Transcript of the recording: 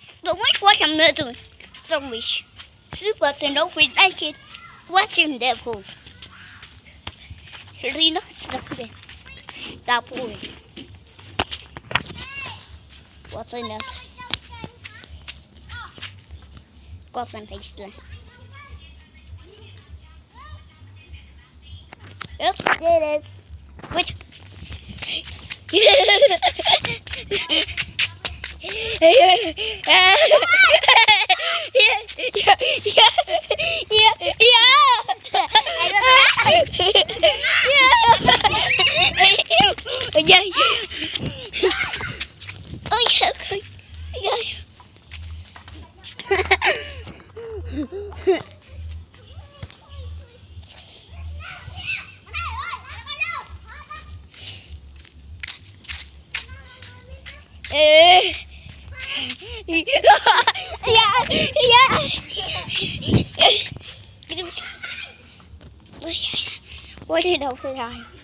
Don't wait for some little zombies. Super to know we like it. Watching them go. Rino, stop it. Stop it. What's in it? Got one face there. Yes, it is. Wait. What did I